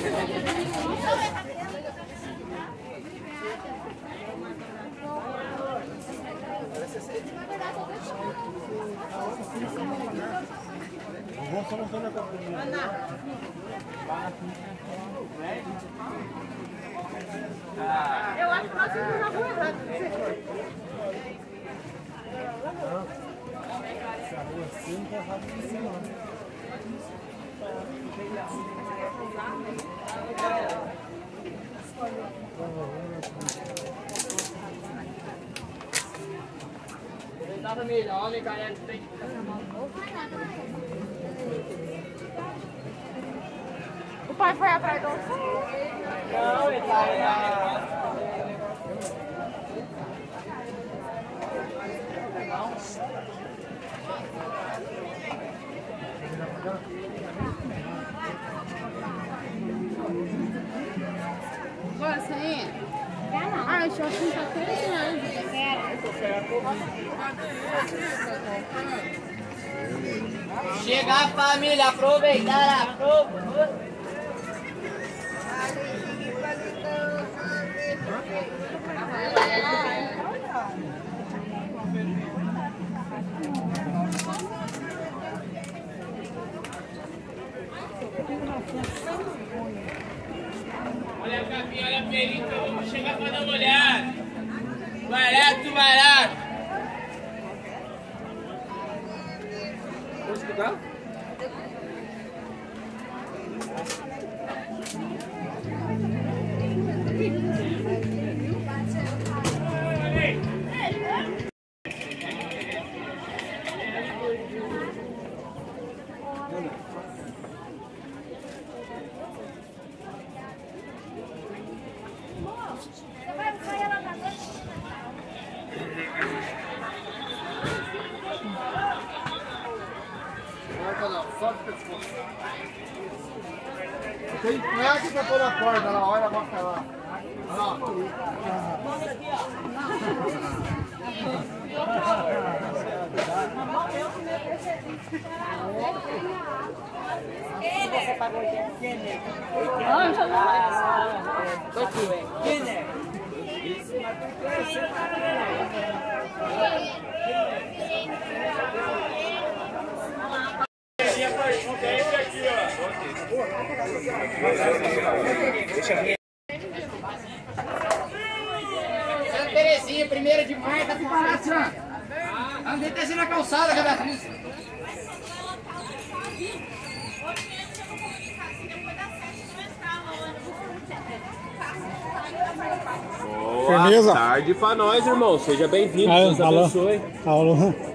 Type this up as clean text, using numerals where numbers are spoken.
Eu acho que nós estamos na rua errada. Essa rua assim não tá errado em cima, não. Tá família, olha galera, tem que O pai foi atrás do outro? não, ele tá Bora sair? Ah, o shopping tá terminando. chegar, família, aproveitar a prova. Olha a capinha, olha a perita, vamos chegar pra dar uma olhada. Barato, barato. Vamos escutar? Só de pescoço. Tem pressa pra pôr a corda lá, olha a boca lá. Olha lá. Você pagou 80? Quem é? Quem é? Santa Terezinha, 1º de maio, tá preparado, Sam? Andei descendo a calçada, Beatriz. Boa tarde pra nós, irmão. Seja bem-vindo. Deus abençoe. Alô.